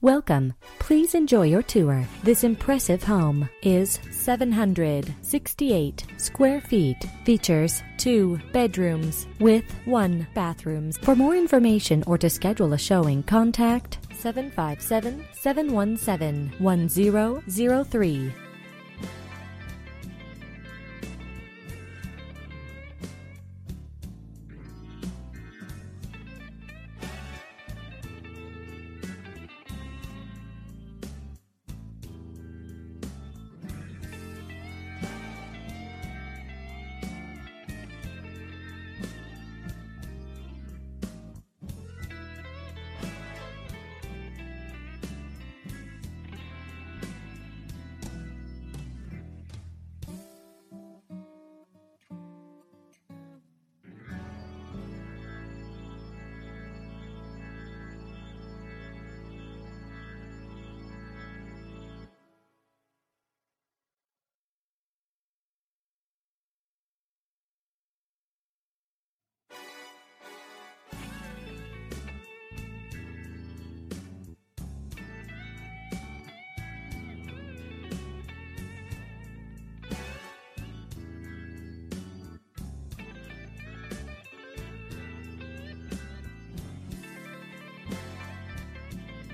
Welcome. Please enjoy your tour. This impressive home is 768 square feet. Features 2 bedrooms with 1 bathroom. For more information or to schedule a showing, contact 757-717-1003.